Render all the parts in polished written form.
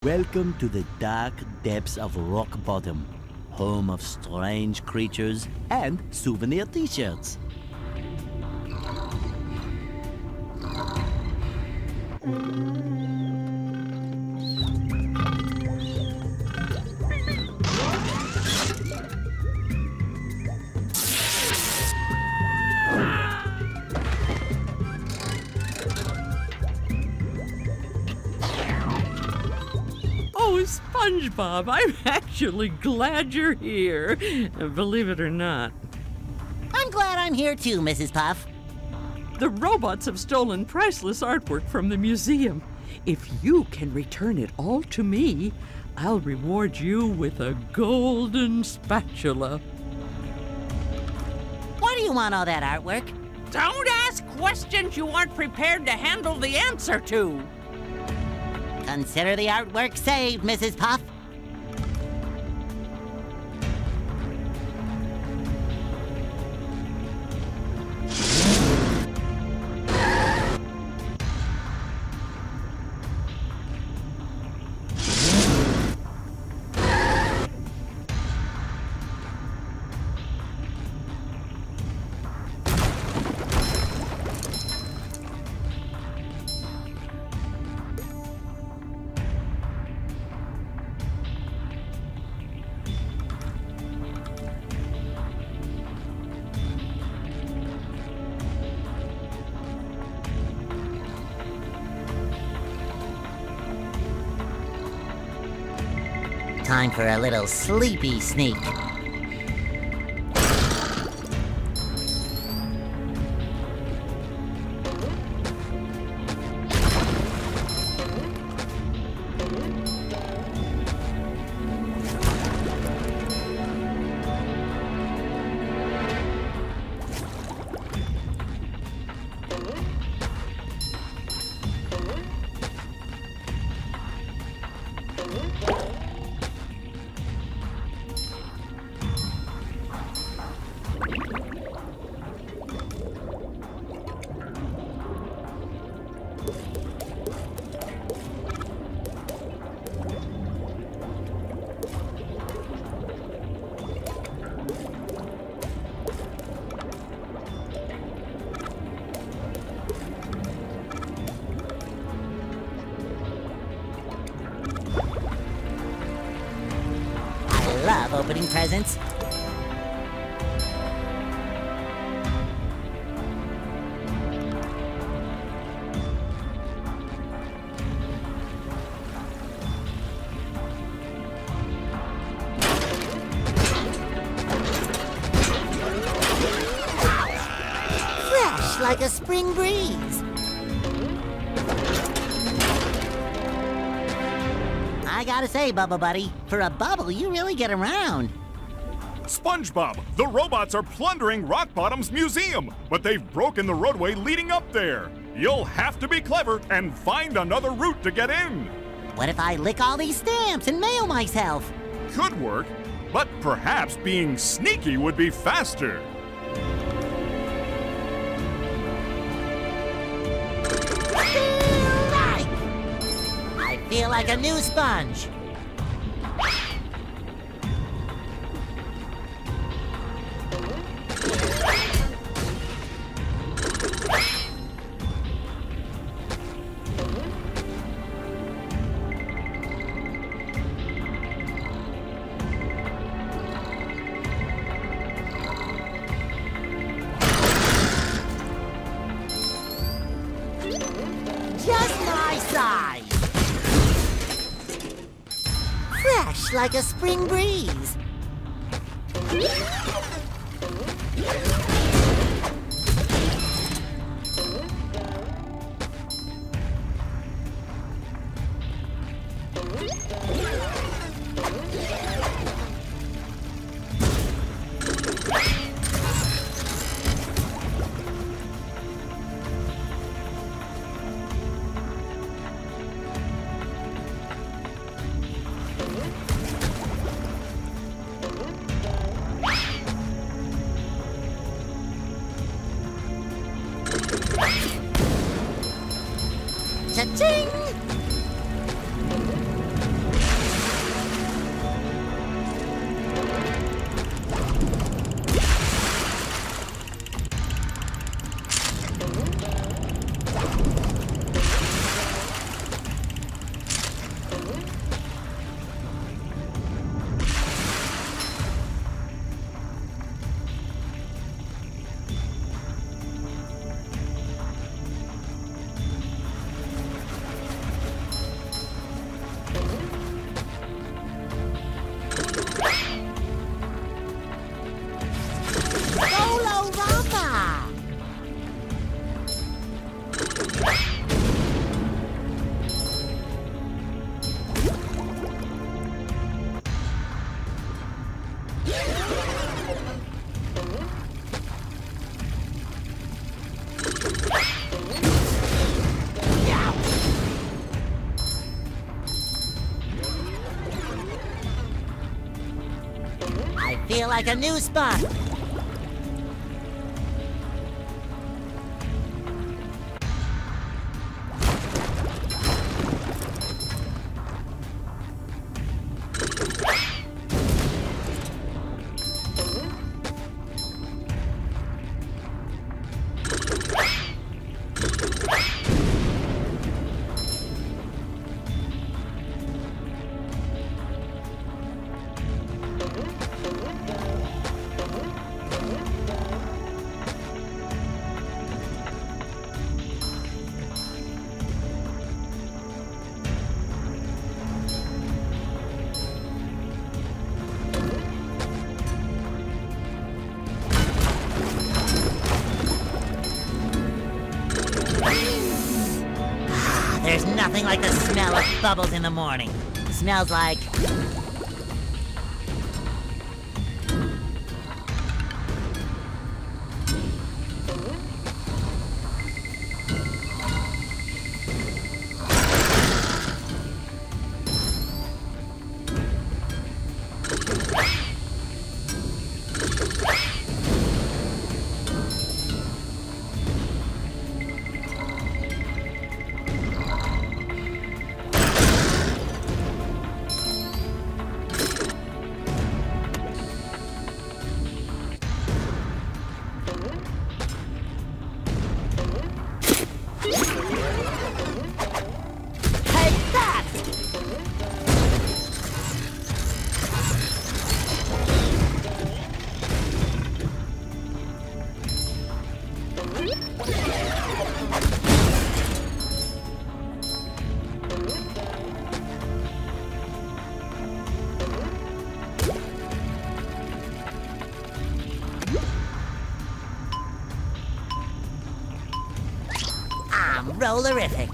Welcome to the dark depths of Rock Bottom, home of strange creatures and souvenir t-shirts. SpongeBob, I'm actually glad you're here, believe it or not. I'm glad I'm here too, Mrs. Puff. The robots have stolen priceless artwork from the museum. If you can return it all to me, I'll reward you with a golden spatula. Why do you want all that artwork? Don't ask questions you aren't prepared to handle the answer to. Consider the artwork saved, Mrs. Puff. Time for a little sleepy sneak. I love opening presents. Fresh like a spring breeze. I gotta say, Bubble Buddy, for a bubble, you really get around. SpongeBob, the robots are plundering Rock Bottom's museum, but they've broken the roadway leading up there. You'll have to be clever and find another route to get in. What if I lick all these stamps and mail myself? Could work, but perhaps being sneaky would be faster. I feel like a new sponge. Just my size. Fresh like a spring breeze. Cha-ching! Feel like a new spot. There's nothing like the smell of bubbles in the morning. Smells like... rollerific.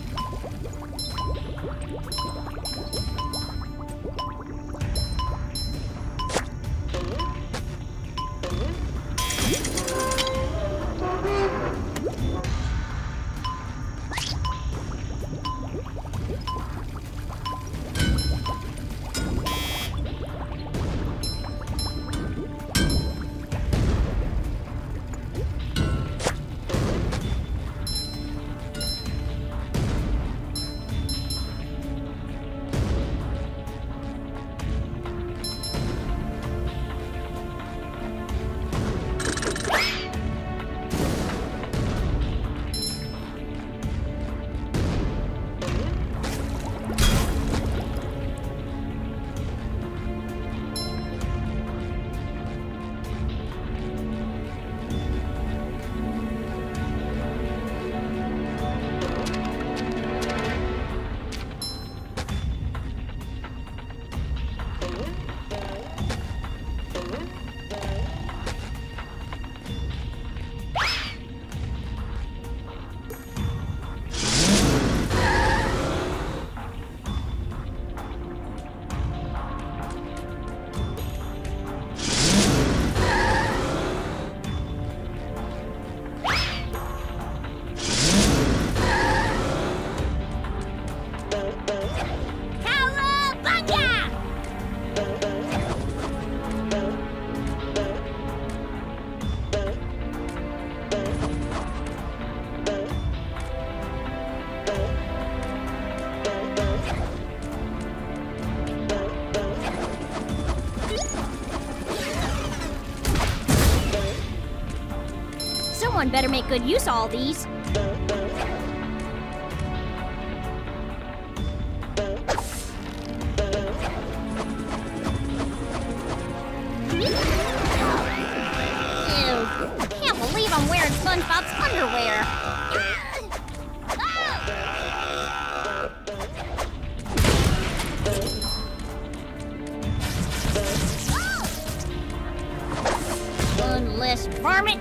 Someone better make good use of all these. Ew, can't believe I'm wearing SpongeBob's underwear. One less varmint.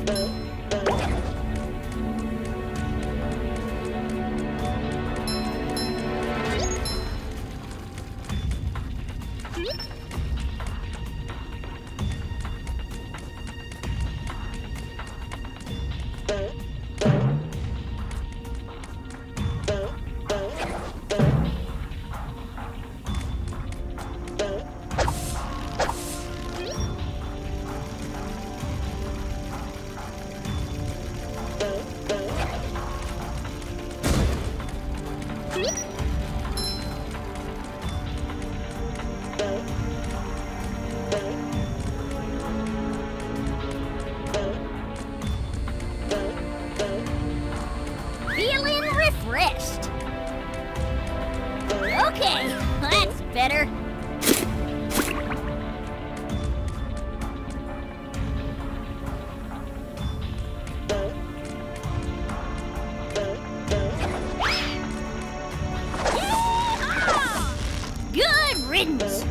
Feeling refreshed. Okay, that's better. Yeehaw! Good riddance.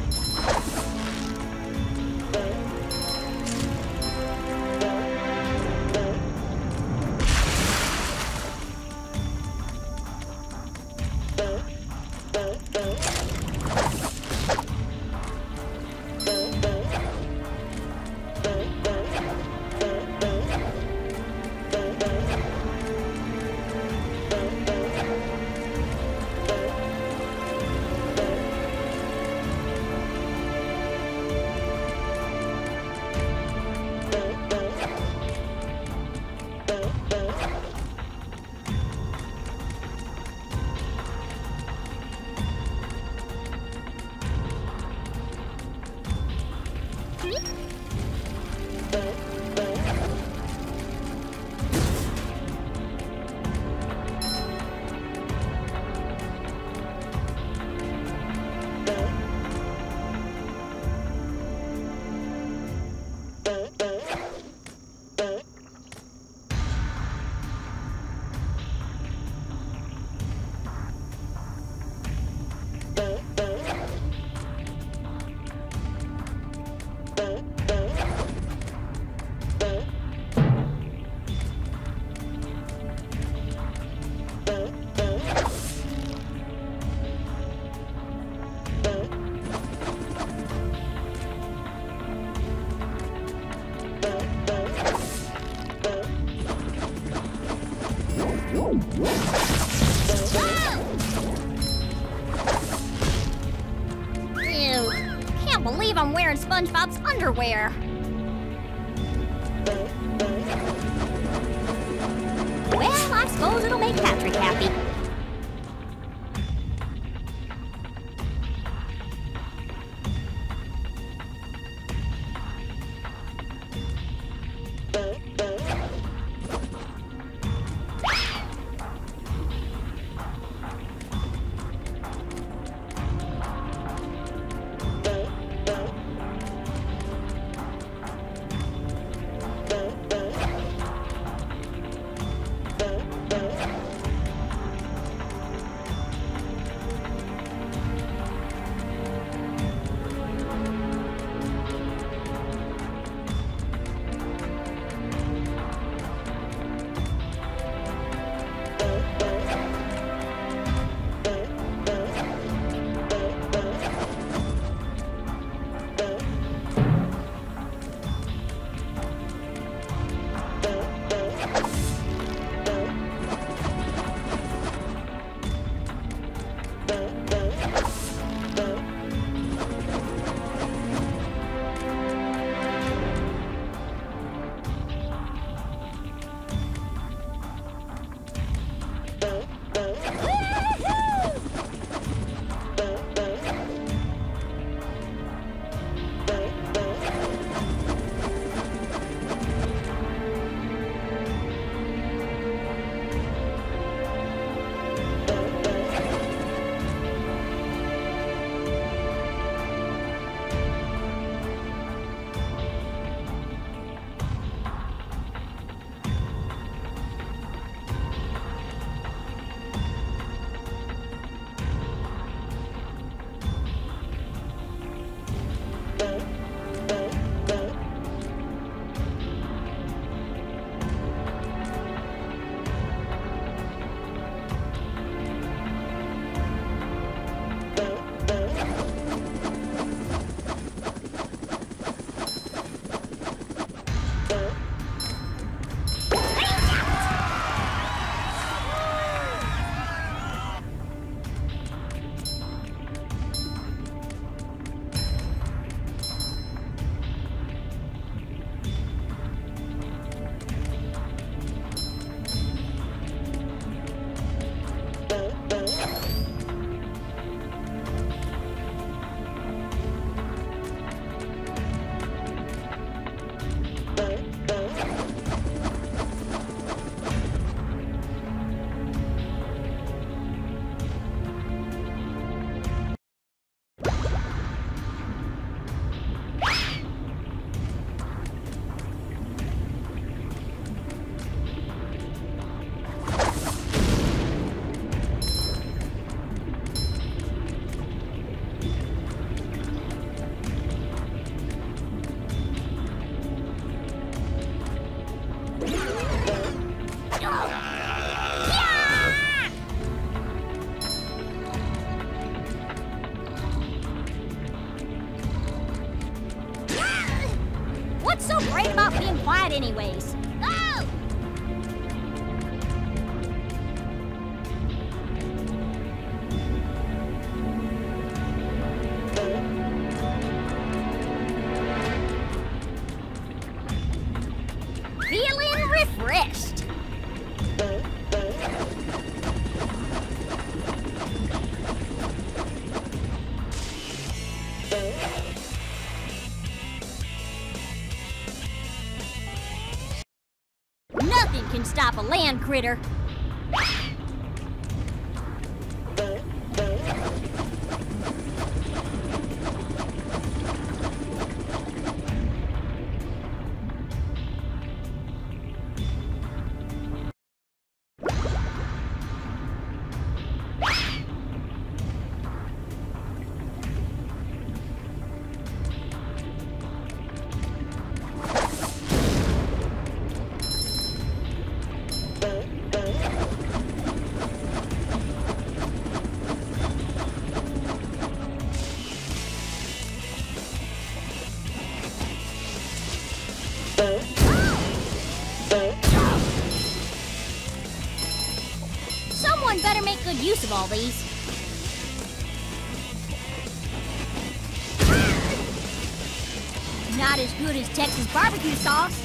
Ew, can't believe I'm wearing SpongeBob's underwear. Well, I suppose it'll make Patrick happy. What's so great about being quiet anyways? Go! Feeling refreshed. Nothing can stop a land critter. Someone better make good use of all these. Not as good as Texas barbecue sauce.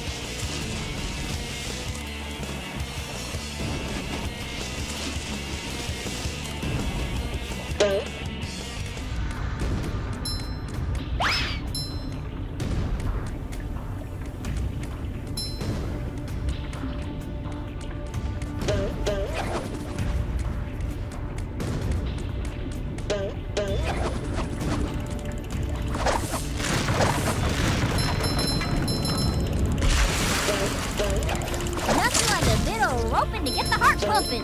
Nothing like a bit of roping to get the heart pumping.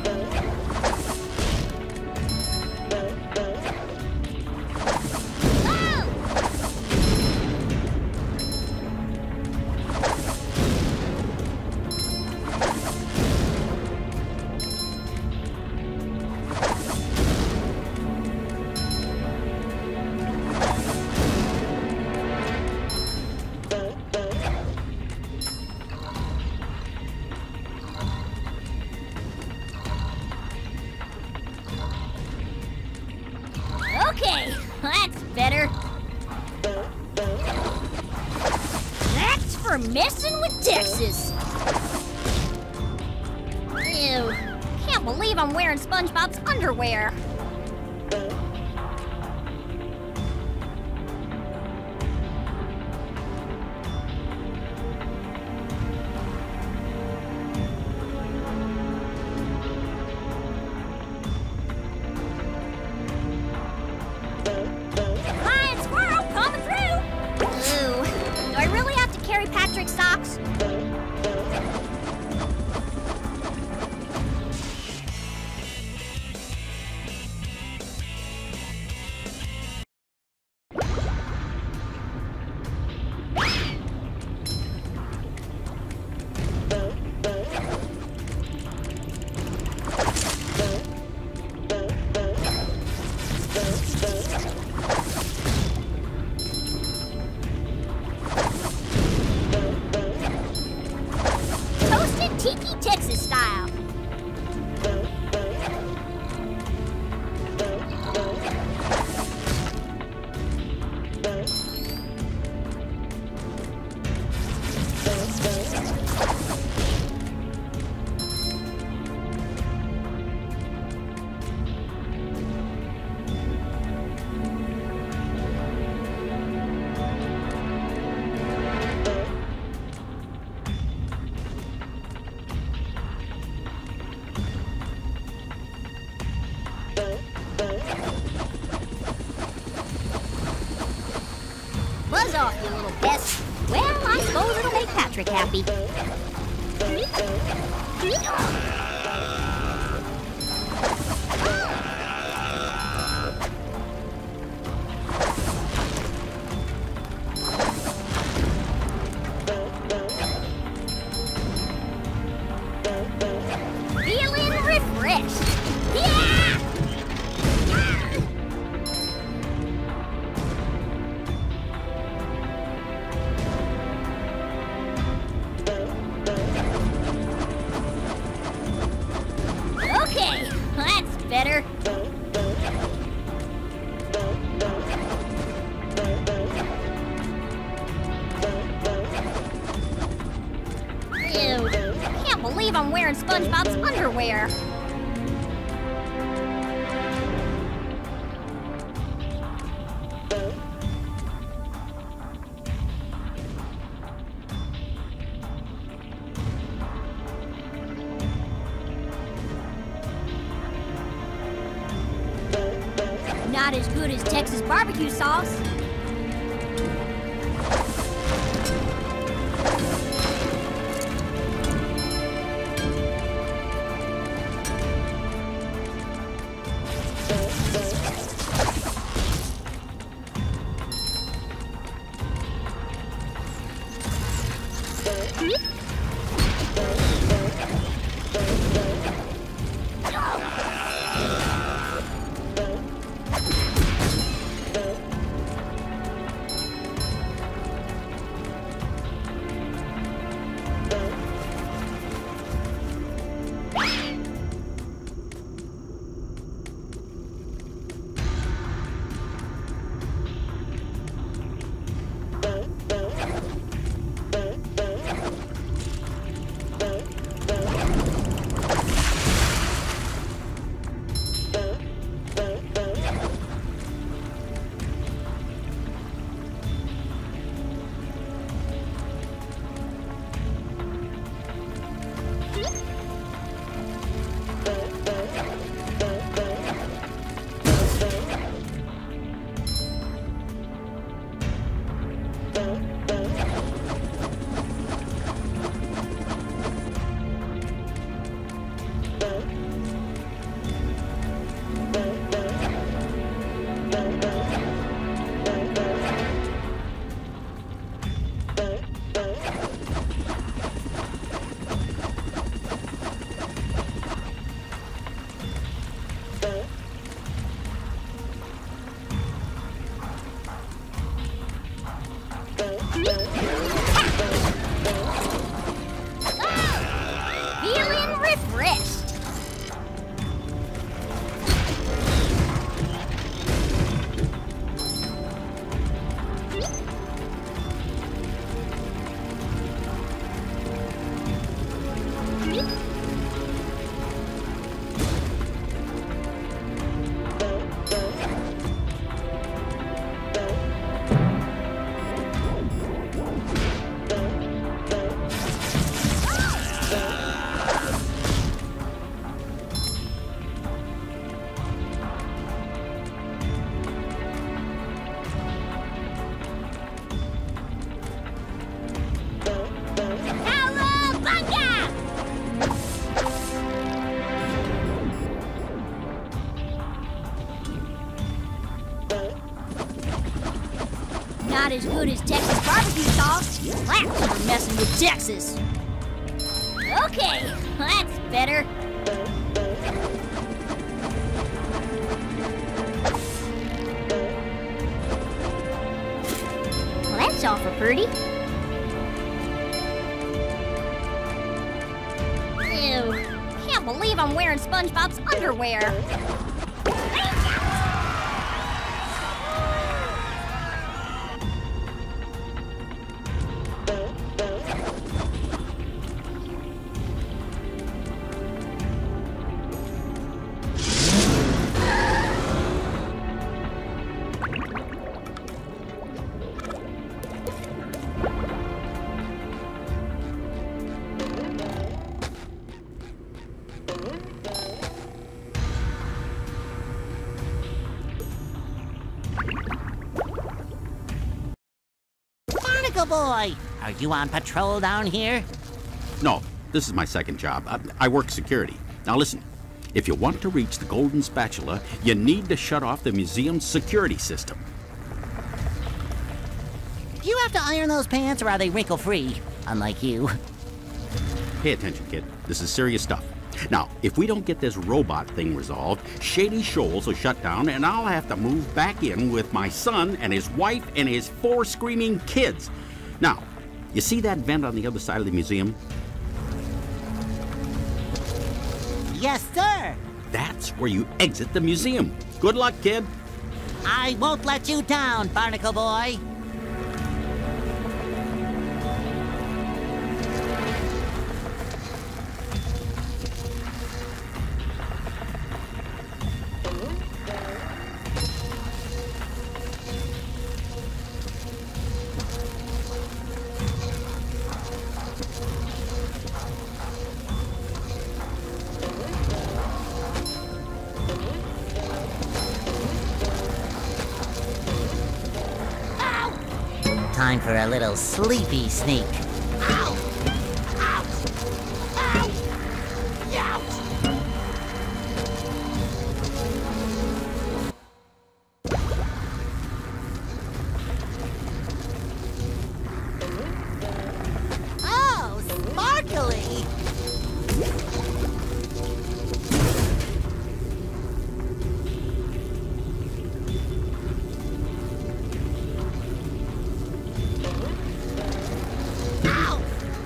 Okay, that's better. That's for messing with Texas. Ew, can't believe I'm wearing SpongeBob's underwear. Lion squirrel coming through. Ooh, do I really have to carry Patrick's socks? Toasted tiki Texas style. Buzz off, you little pest. Well, I suppose it'll make Patrick happy. Feeling refreshed. Yeah! believe I'm wearing SpongeBob's underwear. Not as good as Texas barbecue sauce. Feeling refreshed. Not as good as Texas barbecue sauce. That's for messing with Texas. Okay, that's better. Well, that's awful pretty. Ew, can't believe I'm wearing SpongeBob's underwear. Boy, are you on patrol down here? No, this is my second job. I work security. Now listen, if you want to reach the golden spatula, you need to shut off the museum's security system. Do you have to iron those pants or are they wrinkle-free? Unlike you. Pay attention, kid. This is serious stuff. Now, if we don't get this robot thing resolved, Shady Shoals will shut down and I'll have to move back in with my son and his wife and his 4 screaming kids. Now, you see that vent on the other side of the museum? Yes, sir. That's where you exit the museum. Good luck, kid. I won't let you down, Barnacle Boy. Time for a little sleepy sneak. Ow! Ouch! Ow! Ouch! Oh, sparkly! Ow!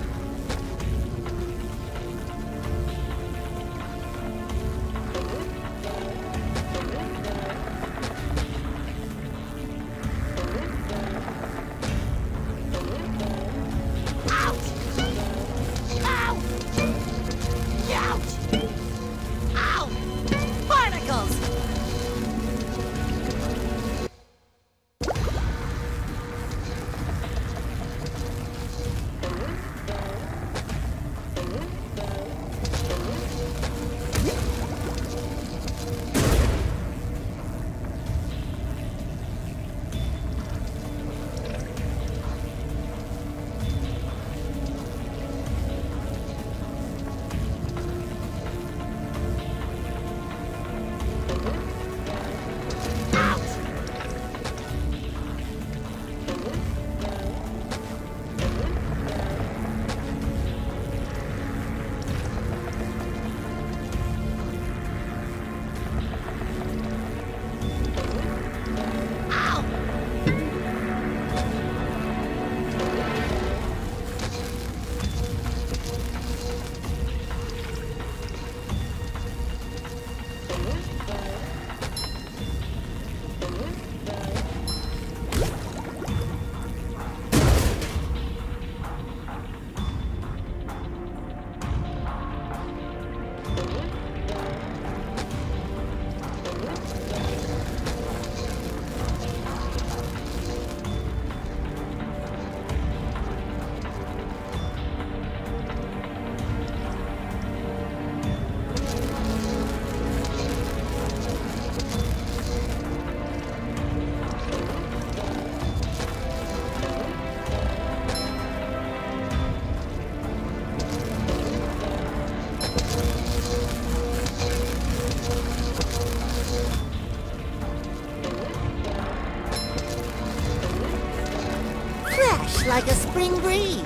Ouch! Ow! Ouch! Ow! Barnacles! Ow! Fresh like a spring breeze.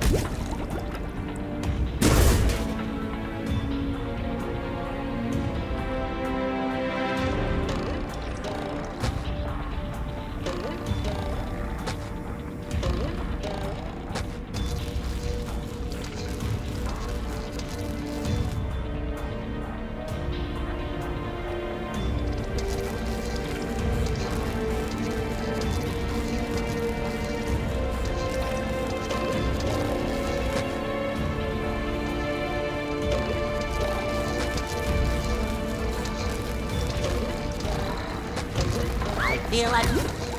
I feel like...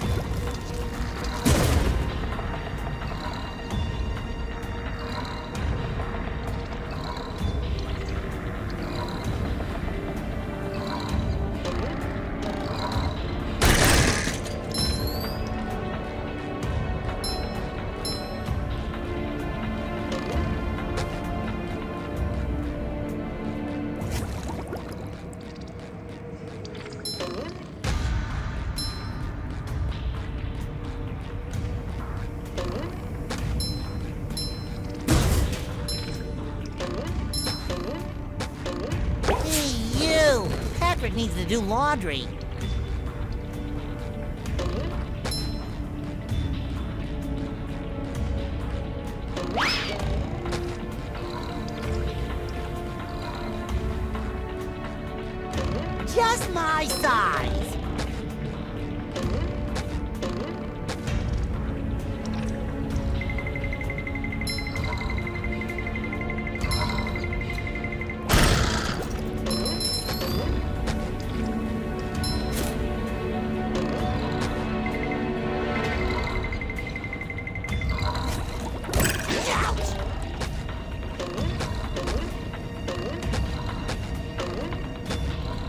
Patrick needs to do laundry. Just my size.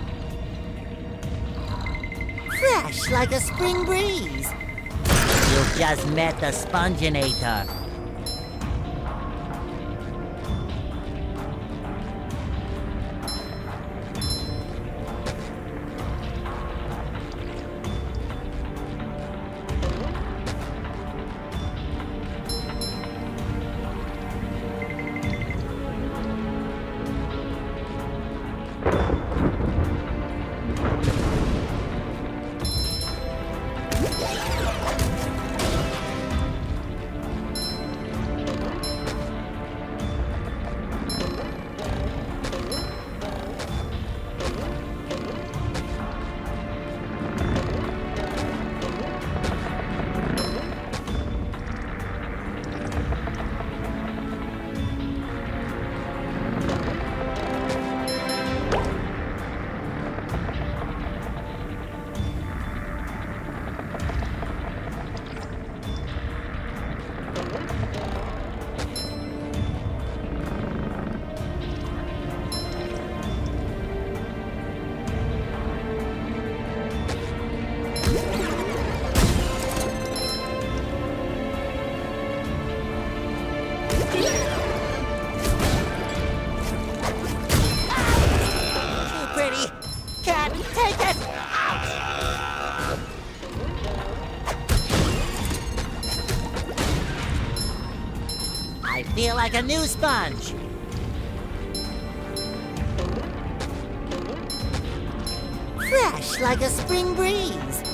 Fresh like a spring breeze. You'll Just met the Sponginator. I feel like a new sponge. Fresh like a spring breeze.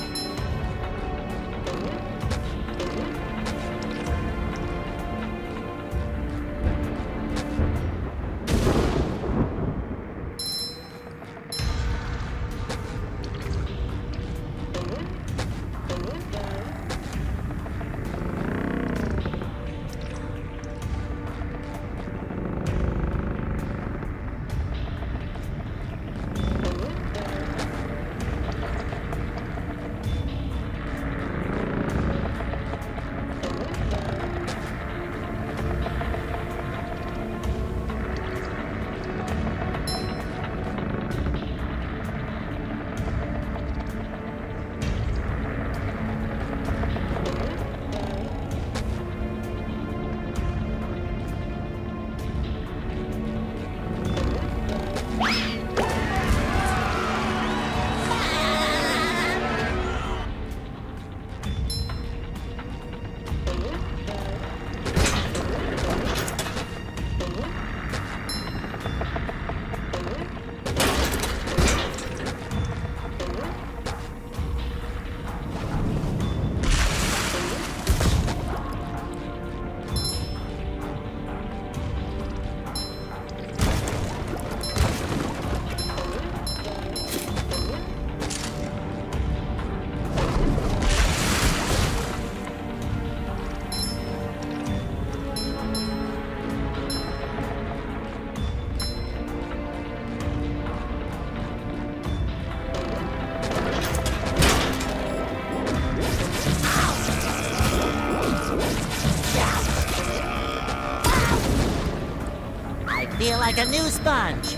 Feel like a new sponge.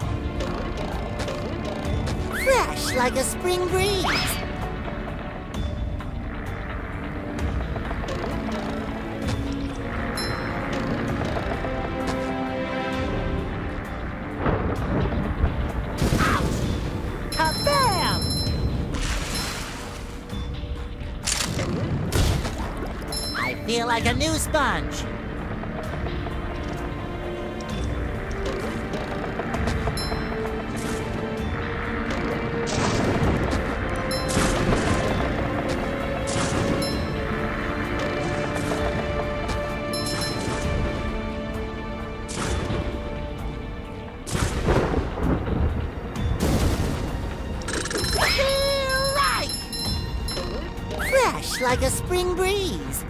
Fresh like a spring breeze. Ouch! Kabam! I feel like a new sponge. Like a spring breeze.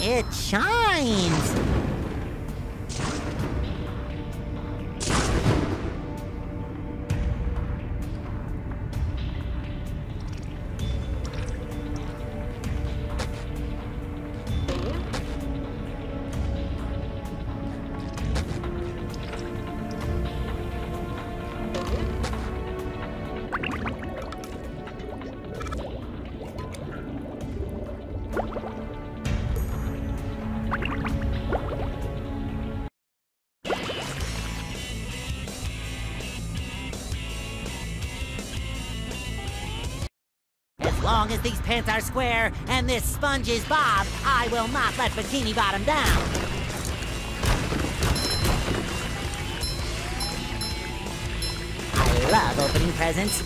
It shines! As long as these pants are square and this sponge is Bob, I will not let Bikini Bottom down. I love opening presents.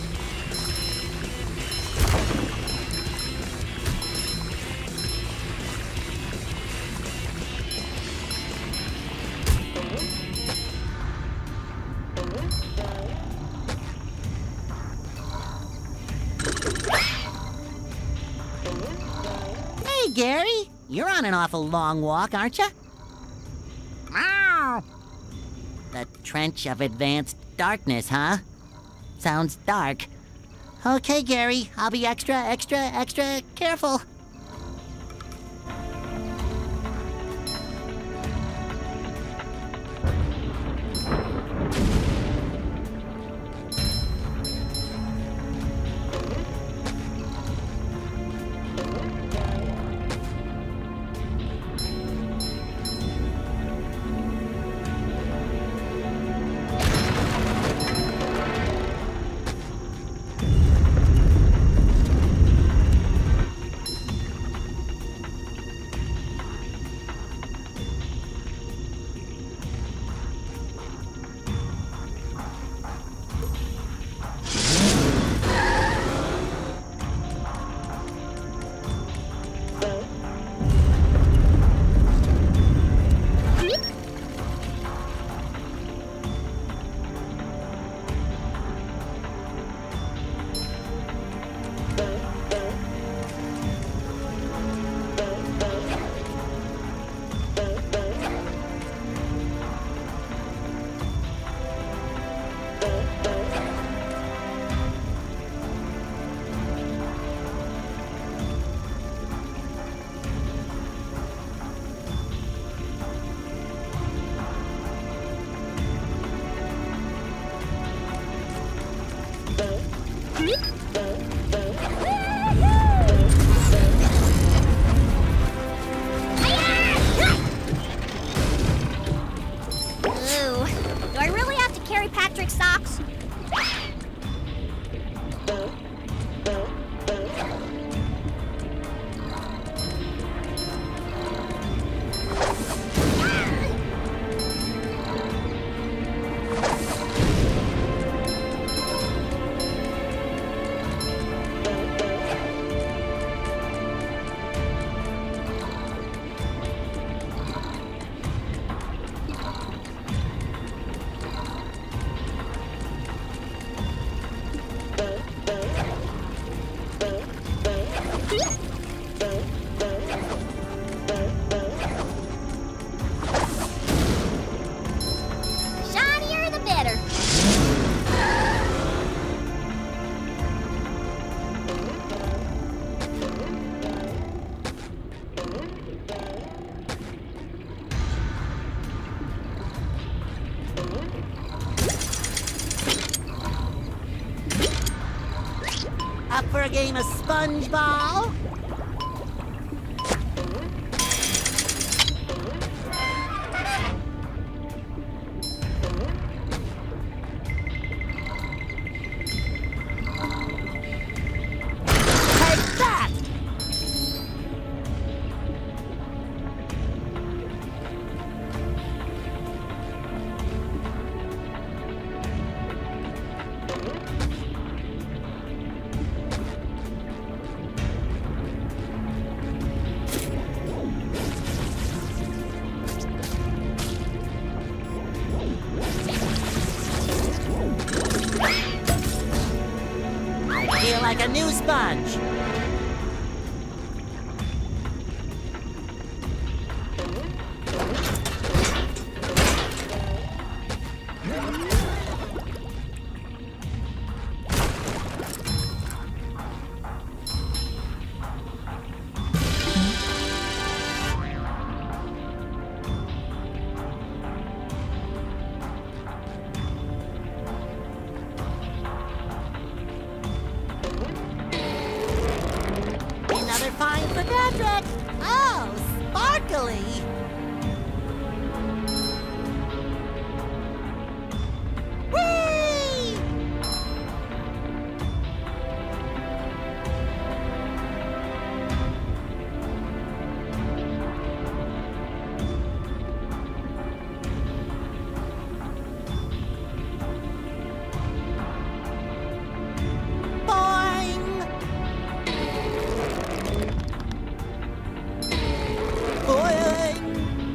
Hey, Gary, you're on an awful long walk, aren't you? Meow. The Trench of Advanced Darkness, huh? Sounds dark. Okay, Gary, I'll be extra careful. Socks? Up for a game of SpongeBob? Take that! Feel like a new sponge. Time for magic! Oh, sparkly! Whee! Boing! Boing!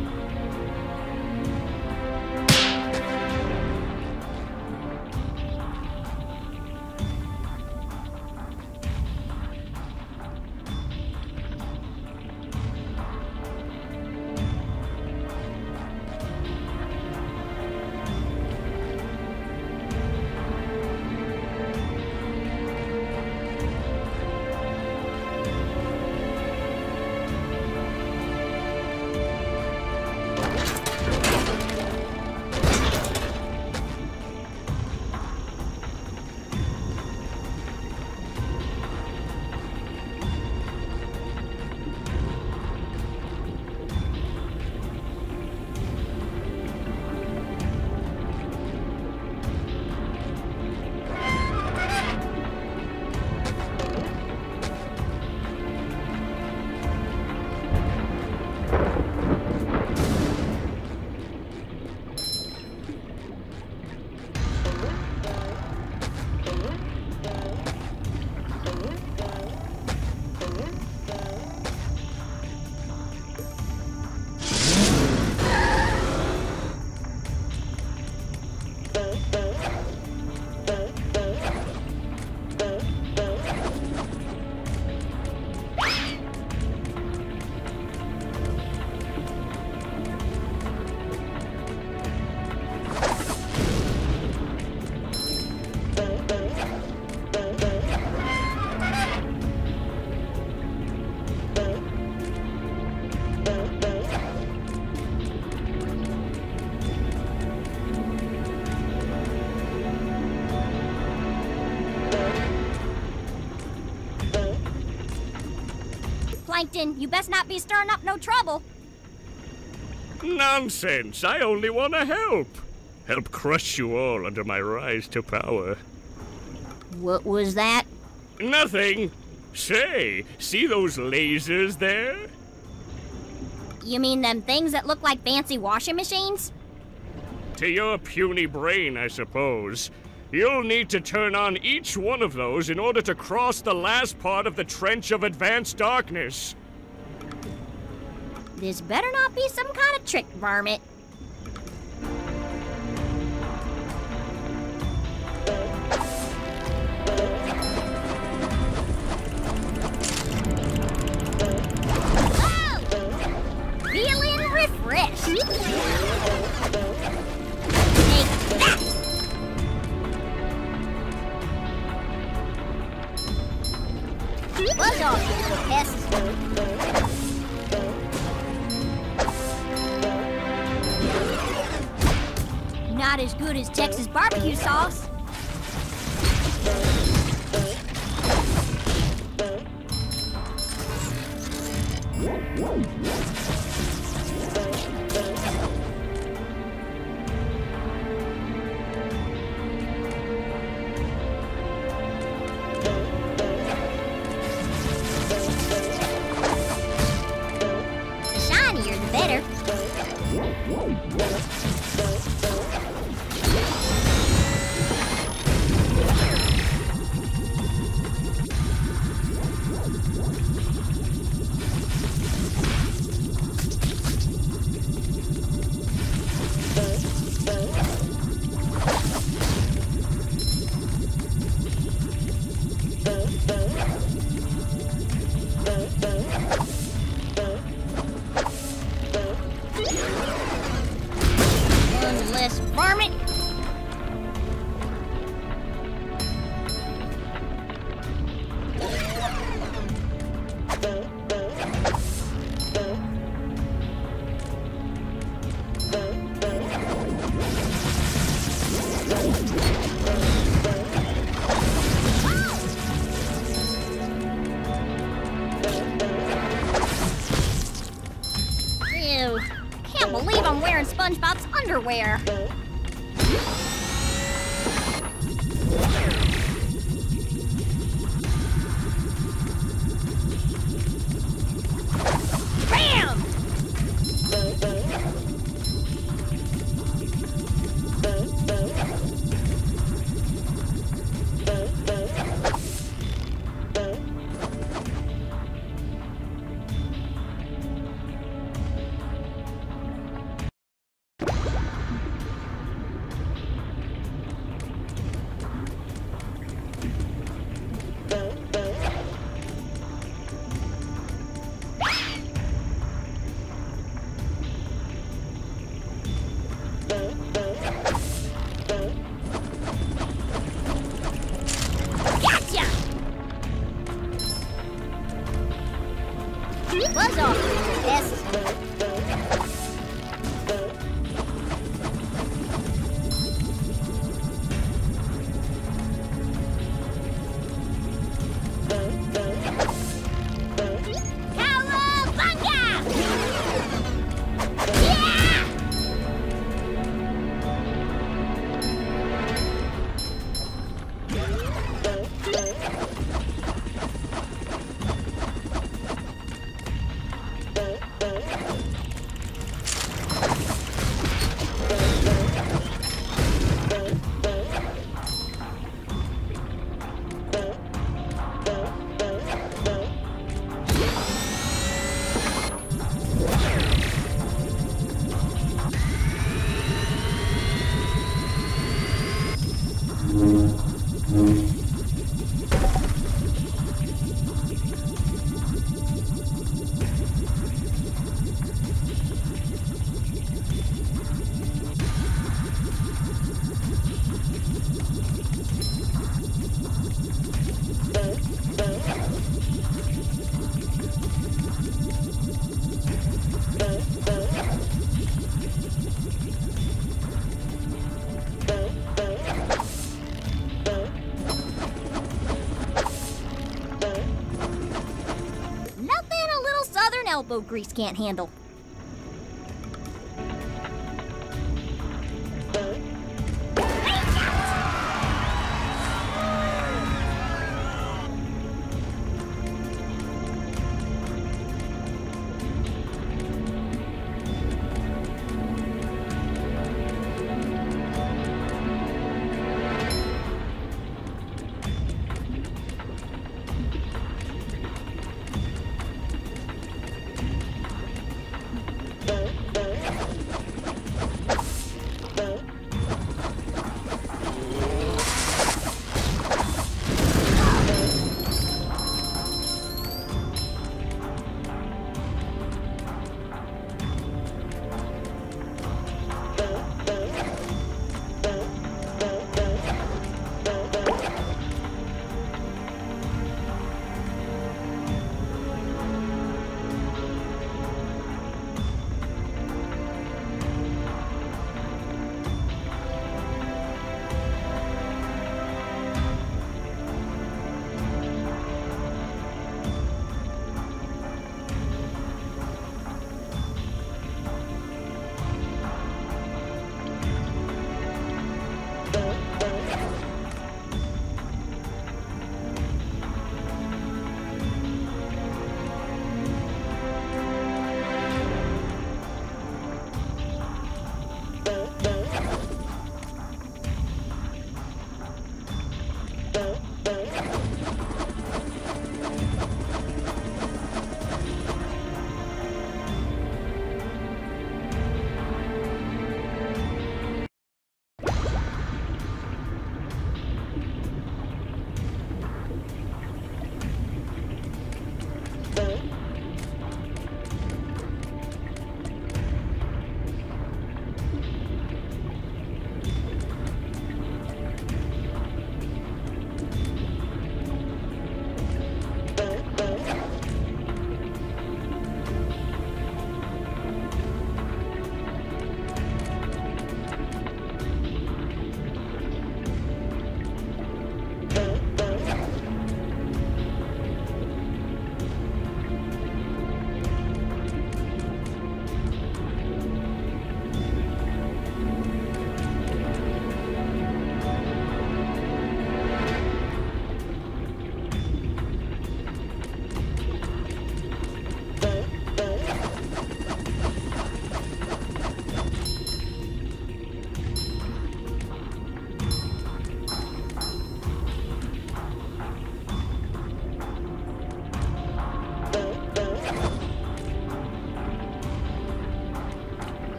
Plankton, you best not be stirring up no trouble. Nonsense! I only want to help. Help crush you all under my rise to power. What was that? Nothing! Say, see those lasers there? You mean them things that look like fancy washing machines? To your puny brain, I suppose. You'll need to turn on each one of those in order to cross the last part of the Trench of Advanced Darkness. This better not be some kind of trick, varmint. Oh! Feeling refreshed. Take that! Buzz off, you little pests. Not as good as Texas barbecue sauce. The shinier, the better. underwear. Bam! Buzz off, yes. Cowabunga! Yeah! Elbow grease can't handle.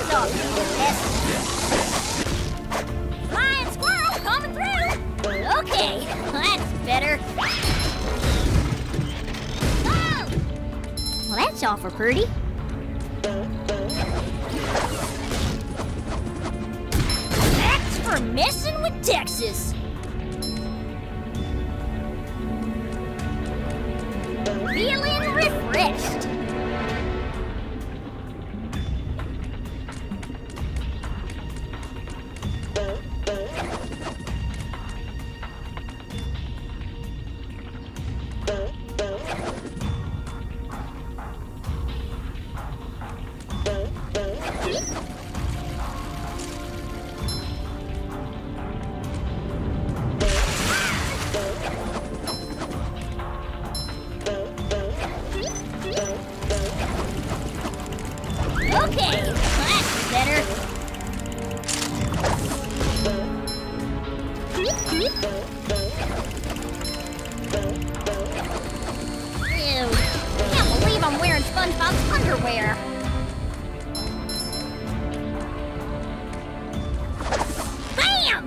gloves off, you little pest. Flying squirrel coming through. Okay, that's better. Oh! Well, that's awful pretty. That's for messing with Texas. Feeling refreshed. Okay, that's better. Ew, can't believe I'm wearing SpongeBob's underwear. Bam!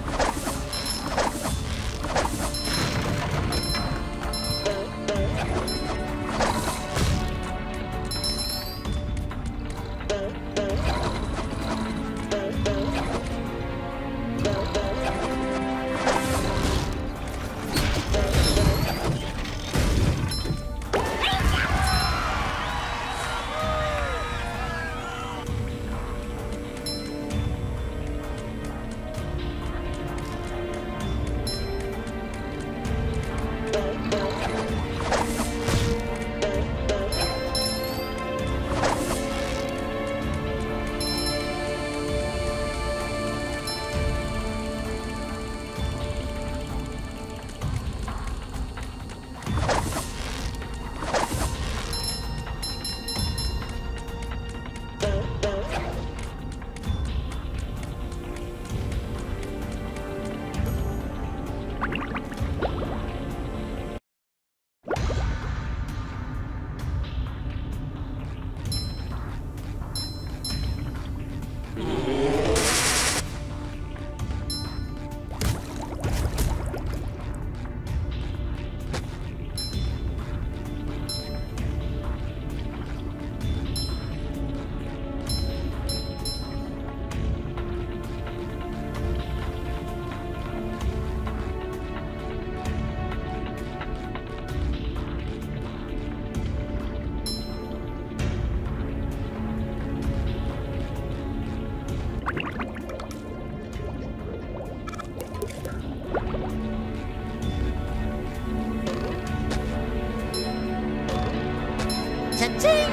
Cha-ching!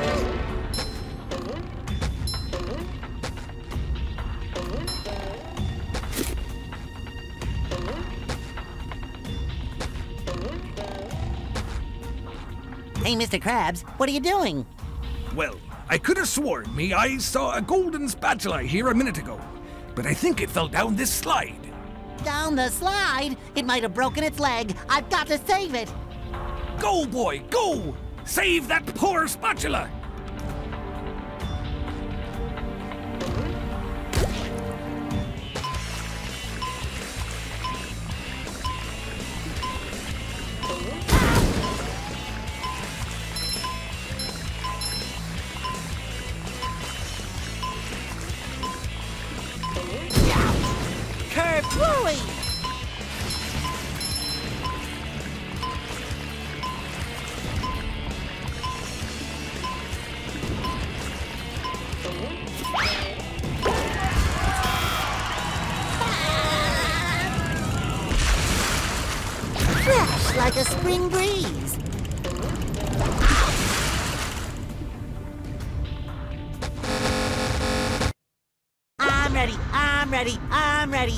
Hey, Mr. Krabs, what are you doing? Well, I could have sworn me I saw a golden spatula here a minute ago, but I think it fell down this slide. Down the slide? It might have broken its leg. I've got to save it. Go, boy, go! Save that poor spatula! Kerplooey! Fresh like a spring breeze. I'm ready, I'm ready, I'm ready.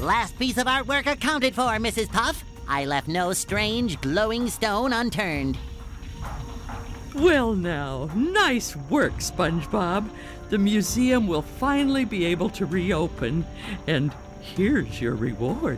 Last piece of artwork accounted for, Mrs. Puff. I left no strange, glowing stone unturned. Well now, nice work, SpongeBob. The museum will finally be able to reopen, and here's your reward.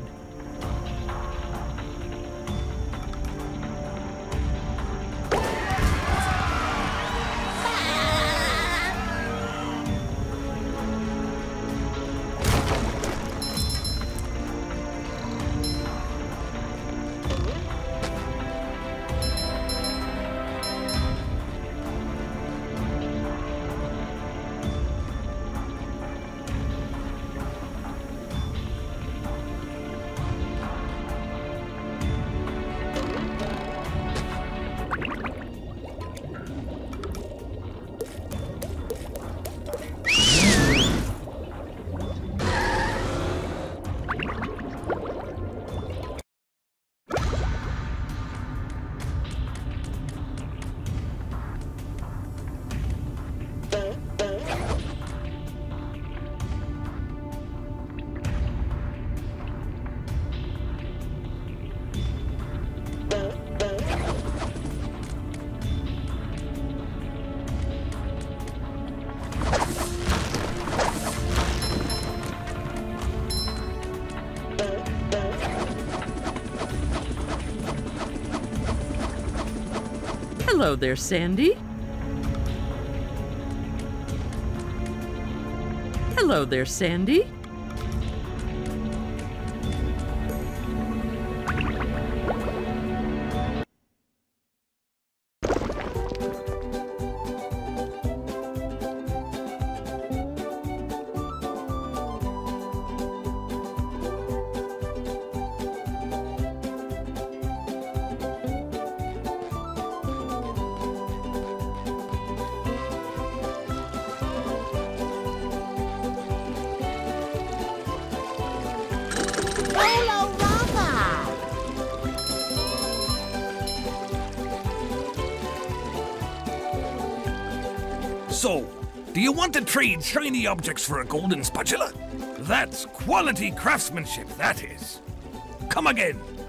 Hello there, Sandy. Hello there, Sandy. So, do you want to trade shiny objects for a golden spatula? That's quality craftsmanship, that is. Come again.